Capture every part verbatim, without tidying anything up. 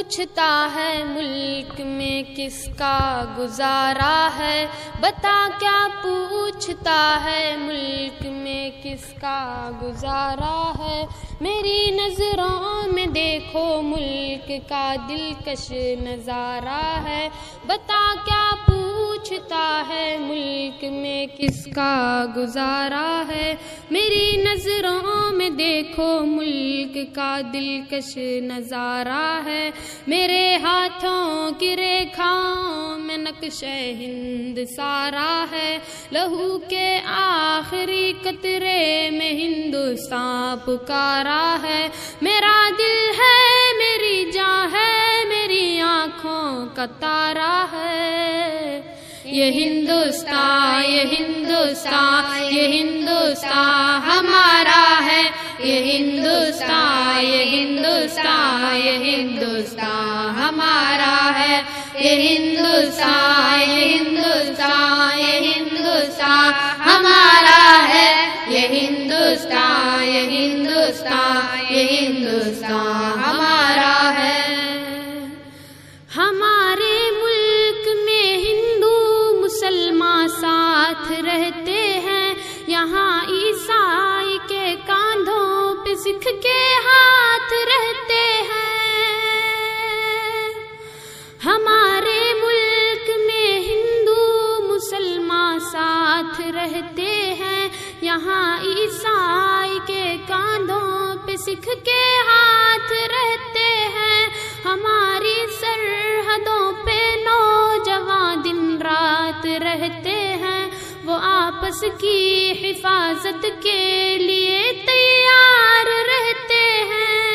پوچھتا ہے ملک میں کس کا گزارا ہے، بتا کیا پوچھتا ہے ملک میں کس کا گزارا ہے، میری نظروں میں دیکھو ملک کا دلکش نظارہ ہے، بتا کیا پوچھتا ہے ملک میں کس کا گزارا ہے، میری نظروں میں دیکھو ملک کا دلکش نظارہ ہے، میرے ہاتھوں کی ریکھاؤں میں نقشہ ہند سارا ہے، لہو کے آخری قطرے میں ہندوستان پکارا ہے، میرا دل ہے میری جان ہے میری آنکھوں کا تارا ہے، یہ ہندوستان یہ ہندوستان یہ ہندوستان ہمارا ہے، یہ ہندوستان یہ ہندوستان یہ ہندوستان ہمارا ہے، یہ ہندوستان یہ ہندوستان یہ ہندوستان ہمارا ہے، یہ ہندوستان یہ ہندوستان یہ ہندوستان ہمارا ہے۔ ہمارے ملک میں ہندو مسلمان ساتھ رہتے ہیں، یہاں عیسائی کے کاندھوں پہ سکھ کے ہاتھ رہتے ہیں، ہمارے ملک میں ہندو مسلمان ساتھ رہتے ہیں، یہاں عیسائی کے کاندھوں پہ سکھ کے ہاتھ رہتے ہیں، ہماری سرحدوں پہ نوجوان دن رات رہتے ہیں، وہ آپس کی حفاظت کے لیے تیار رہتے ہیں،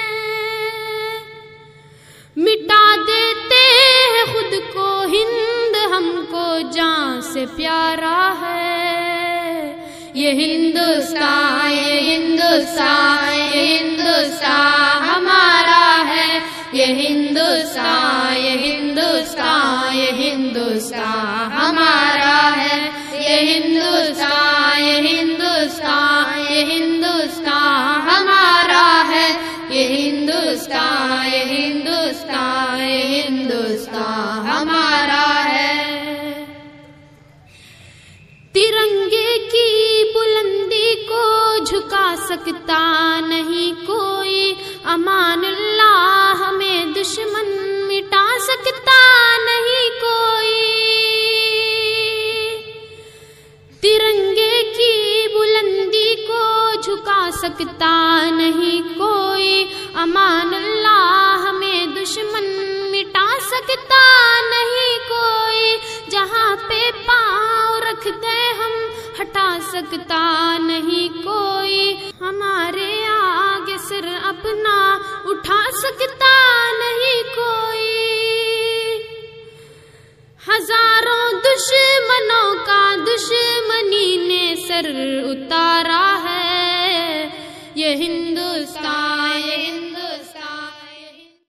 مٹا دیتے ہیں خود کو ہند ہم کو جان سے پیارا ہے، یہ ہندوستان یہ ہندوستان یہ ہندوستان ہمارا ہے، یہ ہندوستان یہ ہندوستان یہ ہندوستان ہمارا ہے، یہ ہندوستان یہ ہندوستان یہ ہندوستان ہمارا ہے، یہ ہندوستان یہ ہندوستان یہ ہندوستان ہمارا ہے۔ ترنگے کی بلندی کو جھکا سکتا نہیں کوئی، امان اللہ ہمیں دشمن مٹا سکتا نہیں کوئی، ترنگے کی بلندی کو جھکا سکتا نہیں کوئی، امان اللہ ہمیں دشمن مٹا سکتا نہیں کوئی، جہاں پہ پاؤں رکھ دے ہم ہٹا سکتا نہیں کوئی، ہمارے آگے سر اپنا اٹھا سکتا نہیں کوئی، ہزاروں دشمنوں کا دشمنی نے سر اتارا ہے، یہ ہندوستان یہ ہندوستان